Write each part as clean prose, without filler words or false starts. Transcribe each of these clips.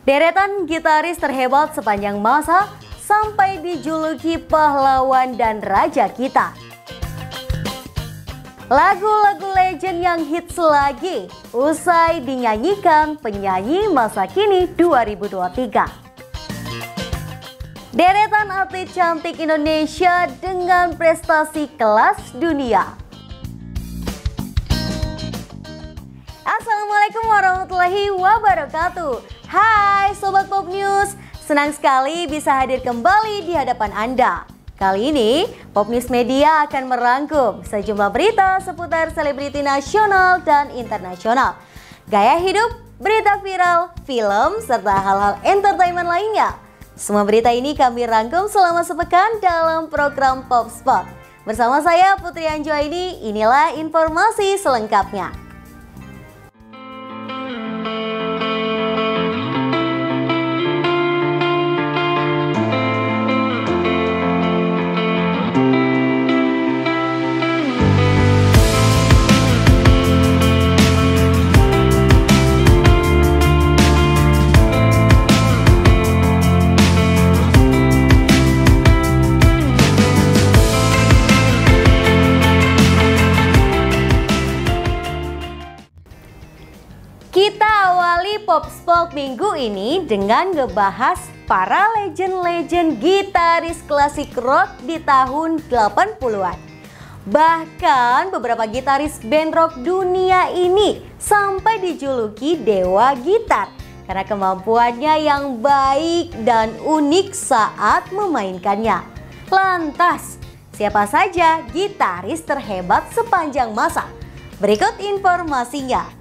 Deretan gitaris terhebat sepanjang masa sampai dijuluki pahlawan dan raja kita. Lagu-lagu legend yang hits lagi usai dinyanyikan penyanyi masa kini 2023. Deretan atlet cantik Indonesia dengan prestasi kelas dunia. Assalamualaikum warahmatullahi wabarakatuh. Hai Sobat Pop News, senang sekali bisa hadir kembali di hadapan Anda. Kali ini Pop News Media akan merangkum sejumlah berita seputar selebriti nasional dan internasional, gaya hidup, berita viral, film, serta hal-hal entertainment lainnya. Semua berita ini kami rangkum selama sepekan dalam program Pop Spot. Bersama saya Putri Anjoaini, inilah informasi selengkapnya. Kita awali Pop Spot minggu ini dengan ngebahas para legend-legend gitaris klasik rock di tahun 80-an. Bahkan beberapa gitaris band rock dunia ini sampai dijuluki dewa gitar karena kemampuannya yang baik dan unik saat memainkannya. Lantas, siapa saja gitaris terhebat sepanjang masa? Berikut informasinya.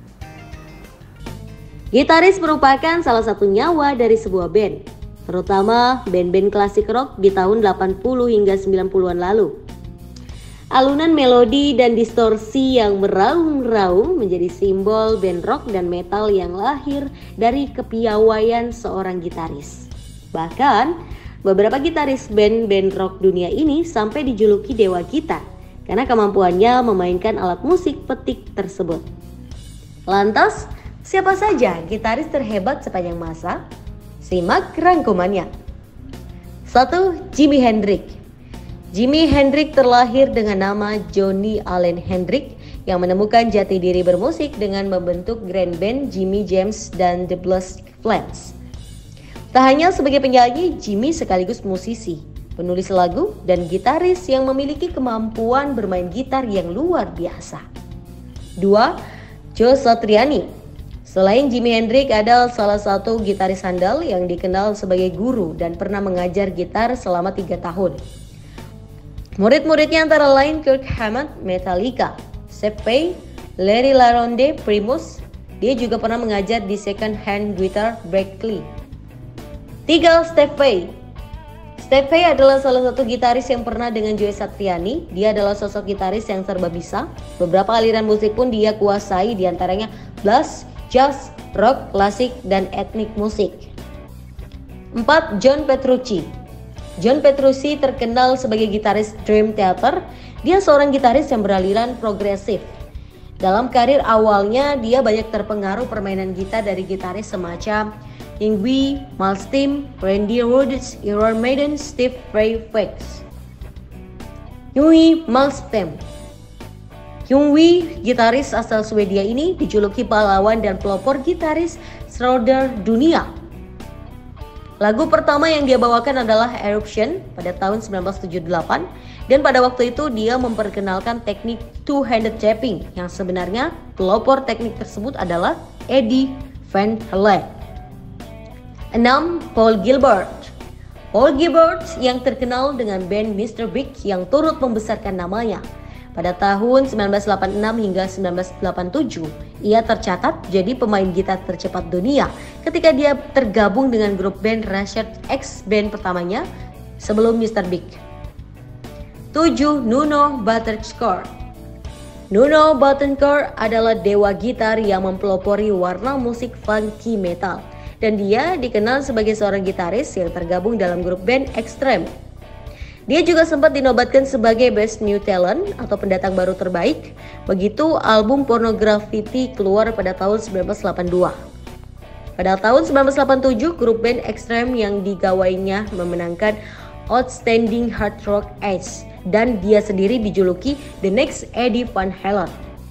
Gitaris merupakan salah satu nyawa dari sebuah band, terutama band-band klasik rock di tahun 80 hingga 90-an lalu. Alunan melodi dan distorsi yang meraung-raung menjadi simbol band rock dan metal yang lahir dari kepiawaian seorang gitaris. Bahkan, beberapa gitaris band-band rock dunia ini sampai dijuluki dewa gitar karena kemampuannya memainkan alat musik petik tersebut. Lantas, siapa saja gitaris terhebat sepanjang masa? Simak rangkumannya. 1. Jimi Hendrix. Jimi Hendrix terlahir dengan nama Johnny Allen Hendrix yang menemukan jati diri bermusik dengan membentuk grand band Jimmy James dan The Blues Flats. Tak hanya sebagai penyanyi, Jimmy sekaligus musisi, penulis lagu, dan gitaris yang memiliki kemampuan bermain gitar yang luar biasa. 2. Joe Satriani. Selain Jimi Hendrix adalah salah satu gitaris handal yang dikenal sebagai guru dan pernah mengajar gitar selama 3 tahun. Murid-muridnya antara lain Kirk Hammett, Metallica, Steve Vai, Larry LaRonde, Primus. Dia juga pernah mengajar di Second Hand Guitar Berklee. 3. Steve Vai. Steve Vai adalah salah satu gitaris yang pernah dengan Joe Satriani. Dia adalah sosok gitaris yang serba bisa. Beberapa aliran musik pun dia kuasai, diantaranya blues, jazz, rock, klasik, dan etnik musik. 4. John Petrucci. John Petrucci terkenal sebagai gitaris Dream Theater. Dia seorang gitaris yang beraliran progresif. Dalam karir awalnya, dia banyak terpengaruh permainan gitar dari gitaris semacam Yngwie Malmsteen, Randy Rhoads, Iron Maiden, Steve Ray Vaughan. Yngwie Malmsteen. Yngwie, gitaris asal Swedia ini dijuluki pahlawan dan pelopor gitaris Schroeder dunia. Lagu pertama yang dia bawakan adalah Eruption pada tahun 1978 dan pada waktu itu dia memperkenalkan teknik two-handed tapping yang sebenarnya pelopor teknik tersebut adalah Eddie Van Halen. 6. Paul Gilbert. Paul Gilbert yang terkenal dengan band Mr. Big yang turut membesarkan namanya. Pada tahun 1986 hingga 1987, ia tercatat jadi pemain gitar tercepat dunia ketika dia tergabung dengan grup band Rashad X band pertamanya sebelum Mr. Big. 7. Nuno Bettencourt. Nuno Bettencourt adalah dewa gitar yang mempelopori warna musik funky metal dan dia dikenal sebagai seorang gitaris yang tergabung dalam grup band Extreme. Dia juga sempat dinobatkan sebagai Best New Talent atau pendatang baru terbaik begitu album Pornography keluar pada tahun 1982. Pada tahun 1987, grup band Extreme yang digawainya memenangkan Outstanding Hard Rock Ace dan dia sendiri dijuluki The Next Eddie Van Halen.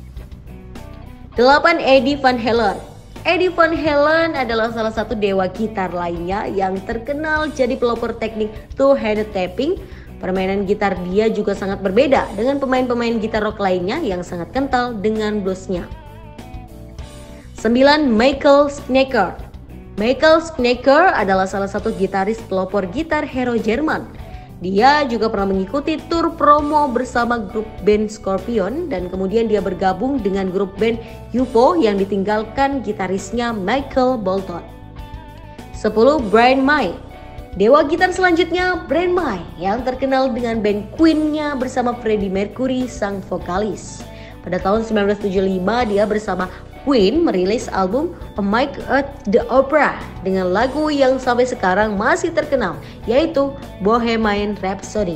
8. Eddie Van Halen. Eddie Van Halen adalah salah satu dewa gitar lainnya yang terkenal jadi pelopor teknik two-handed tapping. Permainan gitar dia juga sangat berbeda dengan pemain-pemain gitar rock lainnya yang sangat kental dengan bluesnya. 9. Michael Schenker. Michael Schenker adalah salah satu gitaris pelopor gitar hero Jerman. Dia juga pernah mengikuti tur promo bersama grup band Scorpion dan kemudian dia bergabung dengan grup band UFO yang ditinggalkan gitarisnya Michael Bolton. 10. Brian May. Dewa gitar selanjutnya Brian May yang terkenal dengan band Queen-nya bersama Freddie Mercury sang vokalis. Pada tahun 1975 dia bersama Queen merilis album A Mic at the Opera dengan lagu yang sampai sekarang masih terkenal yaitu Bohemian Rhapsody.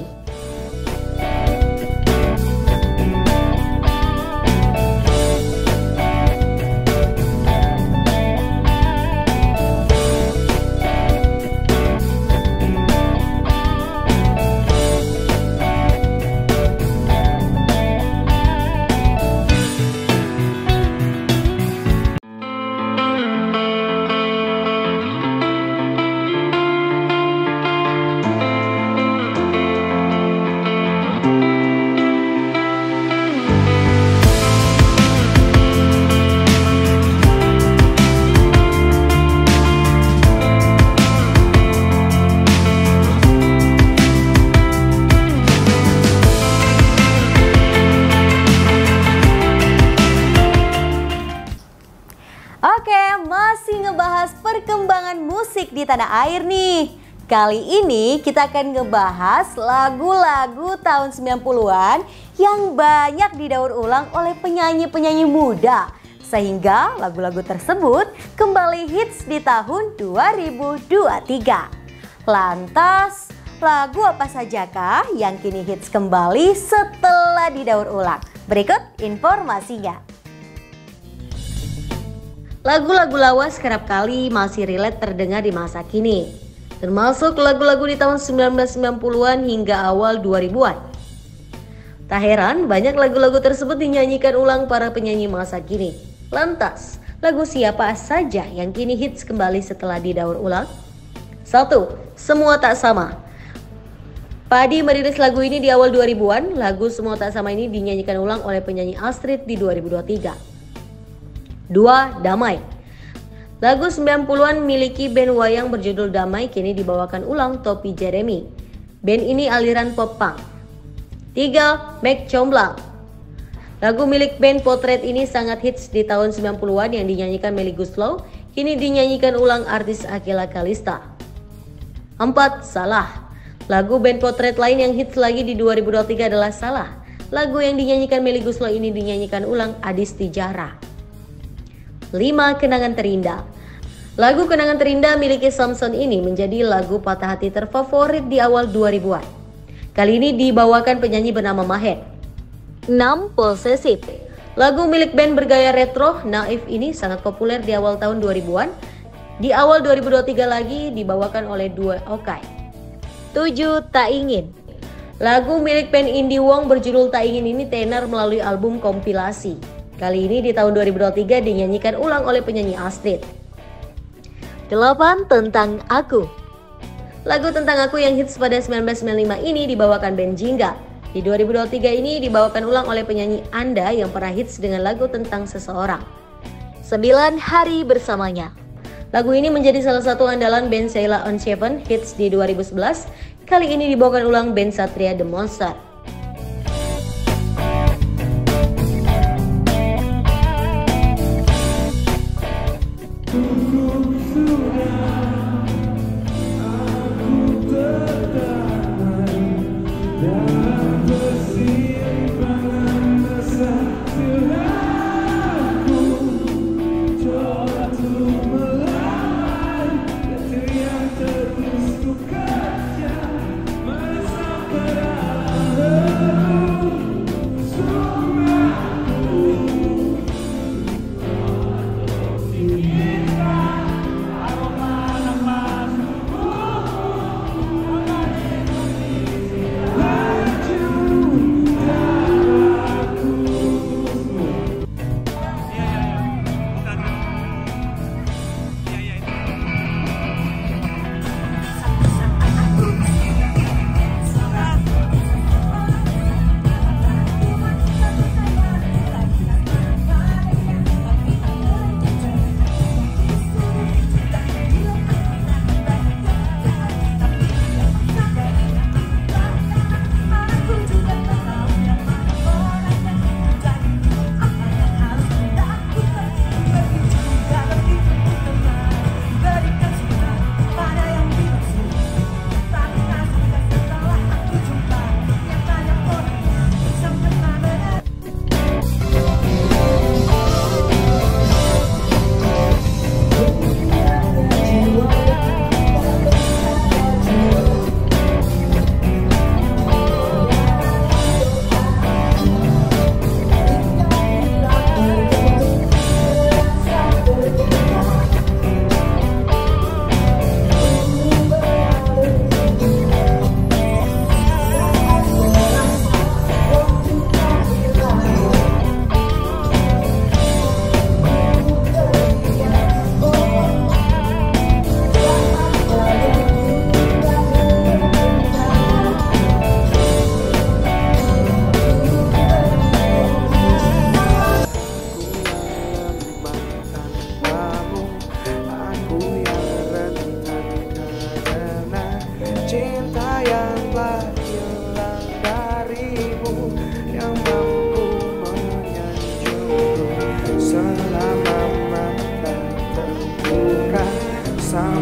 Masih ngebahas perkembangan musik di tanah air nih. Kali ini kita akan ngebahas lagu-lagu tahun 90-an yang banyak didaur ulang oleh penyanyi-penyanyi muda. Sehingga lagu-lagu tersebut kembali hits di tahun 2023. Lantas, lagu apa sajakah yang kini hits kembali setelah didaur ulang? Berikut informasinya. Lagu-lagu lawas kerap kali masih relate terdengar di masa kini, termasuk lagu-lagu di tahun 1990-an hingga awal 2000-an. Tak heran banyak lagu-lagu tersebut dinyanyikan ulang para penyanyi masa kini. Lantas, lagu siapa saja yang kini hits kembali setelah didaur ulang? 1. Semua Tak Sama. Padi merilis lagu ini di awal 2000-an. Lagu Semua Tak Sama ini dinyanyikan ulang oleh penyanyi Astrid di 2023. 2. Damai. Lagu 90-an miliki band wayang berjudul Damai kini dibawakan ulang Topi Jeremy. Band ini aliran pop punk. 3. Mek Comblang. Lagu milik band Potret ini sangat hits di tahun 90-an yang dinyanyikan Melly Goeslaw, kini dinyanyikan ulang artis Akila Kalista. 4. Salah. Lagu band Potret lain yang hits lagi di 2023 adalah Salah. Lagu yang dinyanyikan Melly Goeslaw ini dinyanyikan ulang Adis Tijara. 5. Kenangan Terindah. Lagu Kenangan Terindah miliki Samson ini menjadi lagu patah hati terfavorit di awal 2000-an. Kali ini dibawakan penyanyi bernama Maher. 6. Possessive. Lagu milik band bergaya retro Naif ini sangat populer di awal tahun 2000-an. Di awal 2023 lagi dibawakan oleh duo Okai. 7. Tak Ingin. Lagu milik band Indie Wong berjudul Tak Ingin ini tenar melalui album kompilasi. Kali ini di tahun 2023 dinyanyikan ulang oleh penyanyi Astrid. 8. Tentang Aku. Lagu Tentang Aku yang hits pada 1995 ini dibawakan band Jingga. Di 2023 ini dibawakan ulang oleh penyanyi Anda yang pernah hits dengan lagu tentang seseorang. 9. Hari Bersamanya. Lagu ini menjadi salah satu andalan band Sheila on 7 hits di 2011. Kali ini dibawakan ulang band Satria The Monster.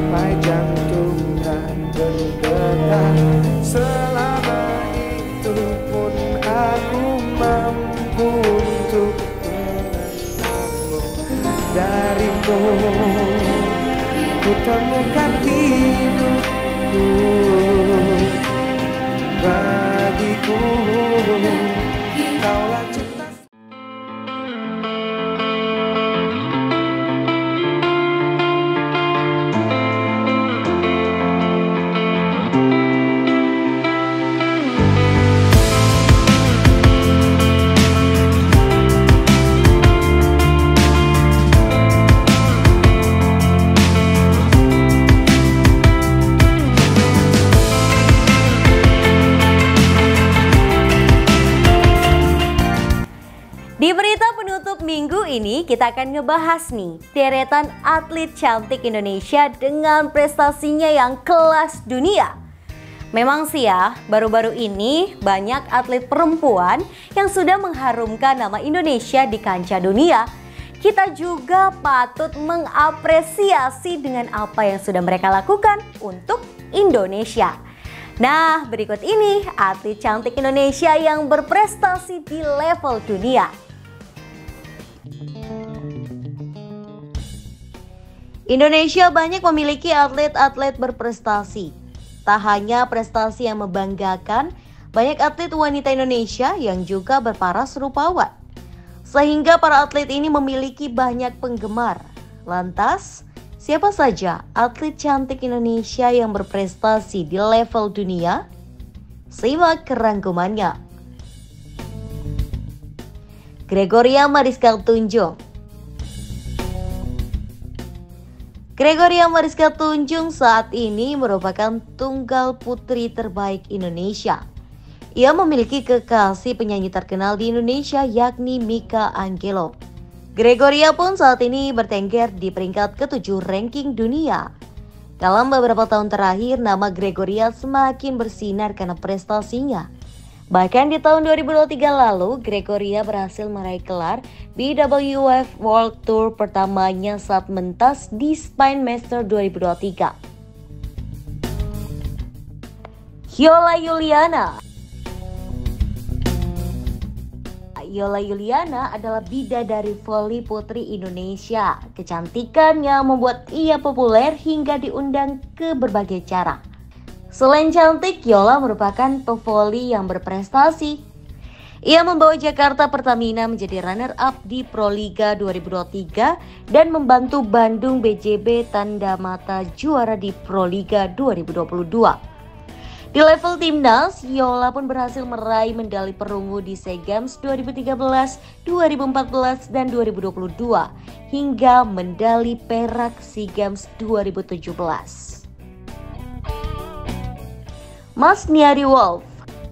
sampai jantung tak berdetak. Selama itu pun aku mampu untuk mengenalmu. Darimu ku temukan hidupku, bagiku kaulah cinta. Di berita penutup minggu ini kita akan ngebahas nih deretan atlet cantik Indonesia dengan prestasinya yang kelas dunia. Memang sih ya, baru-baru ini banyak atlet perempuan yang sudah mengharumkan nama Indonesia di kancah dunia. Kita juga patut mengapresiasi dengan apa yang sudah mereka lakukan untuk Indonesia. Nah, berikut ini atlet cantik Indonesia yang berprestasi di level dunia. Indonesia banyak memiliki atlet-atlet berprestasi. Tak hanya prestasi yang membanggakan, banyak atlet wanita Indonesia yang juga berparas rupawan. Sehingga para atlet ini memiliki banyak penggemar. Lantas, siapa saja atlet cantik Indonesia yang berprestasi di level dunia? Simak kerangkumannya. Gregoria Mariska Tunjung. Gregoria Mariska Tunjung saat ini merupakan tunggal putri terbaik Indonesia. Ia memiliki kekasih penyanyi terkenal di Indonesia yakni Mika Angelo. Gregoria pun saat ini bertengger di peringkat ke-7 ranking dunia. Dalam beberapa tahun terakhir, nama Gregoria semakin bersinar karena prestasinya. Bahkan di tahun 2023 lalu, Gregoria berhasil meraih gelar BWF World Tour pertamanya saat mentas di Spin Master 2023. Yola Yuliana. Yola Yuliana adalah bidadari voli putri Indonesia. Kecantikannya membuat ia populer hingga diundang ke berbagai cara. Selain cantik, Yola merupakan pevoli yang berprestasi. Ia membawa Jakarta Pertamina menjadi runner-up di Proliga 2023 dan membantu Bandung BJB Tanda Mata juara di Proliga 2022. Di level timnas, Yola pun berhasil meraih medali perunggu di SEA Games 2013, 2014, dan 2022 hingga medali perak SEA Games 2017. Masniari Wolf.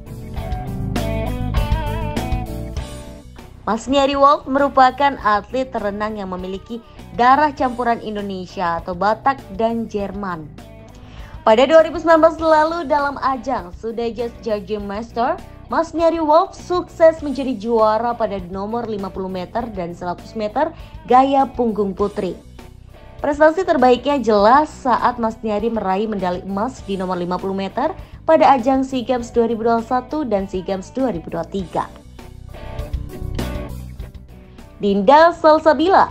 Masniari Wolf merupakan atlet renang yang memiliki darah campuran Indonesia atau Batak dan Jerman. Pada 2019 lalu dalam ajang Sudajas Jajim Master, Masniari Wolf sukses menjadi juara pada nomor 50 meter dan 100 meter gaya punggung putri. Prestasi terbaiknya jelas saat Masniari meraih medali emas di nomor 50 meter pada ajang SEA Games 2021 dan SEA Games 2023. Dinda Salsabila.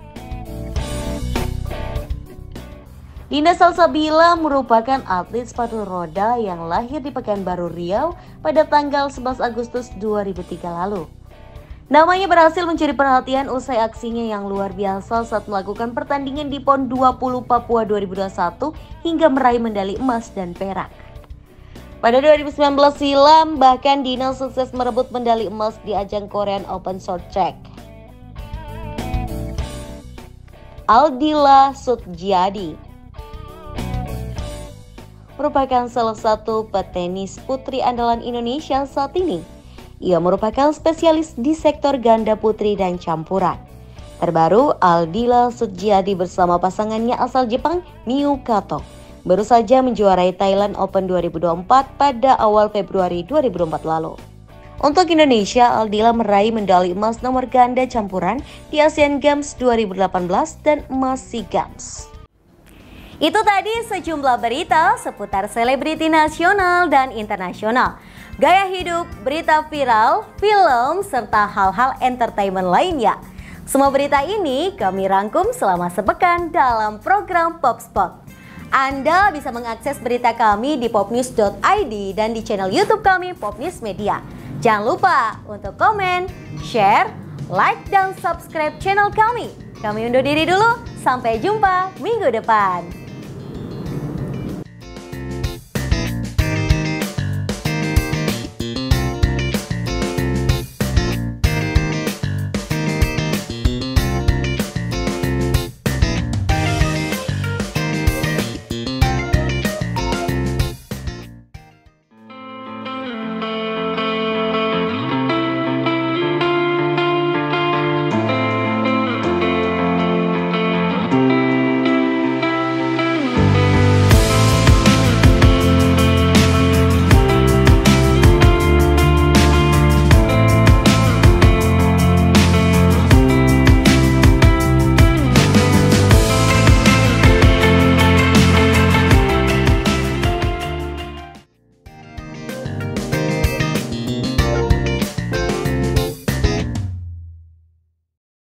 Dinda Salsabila merupakan atlet sepatu roda yang lahir di Pekanbaru Riau pada tanggal 11 Agustus 2003 lalu. Namanya berhasil mencuri perhatian usai aksinya yang luar biasa saat melakukan pertandingan di PON 20 Papua 2021 hingga meraih medali emas dan perak. Pada 2019 silam, bahkan Dina sukses merebut medali emas di ajang Korean Open Short Track. Aldila Sutjiadi merupakan salah satu petenis putri andalan Indonesia saat ini. Ia merupakan spesialis di sektor ganda putri dan campuran. Terbaru, Aldila Sutjiadi bersama pasangannya asal Jepang, Miyu Kato, baru saja menjuarai Thailand Open 2024 pada awal Februari 2024 lalu. Untuk Indonesia, Aldila meraih medali emas nomor ganda campuran di Asian Games 2018 dan emas SEA Games. Itu tadi sejumlah berita seputar selebriti nasional dan internasional, gaya hidup, berita viral, film, serta hal-hal entertainment lainnya. Semua berita ini kami rangkum selama sepekan dalam program Popspot. Anda bisa mengakses berita kami di popnews.id dan di channel YouTube kami Popnews Media. Jangan lupa untuk komen, share, like, dan subscribe channel kami. Kami undur diri dulu, sampai jumpa minggu depan.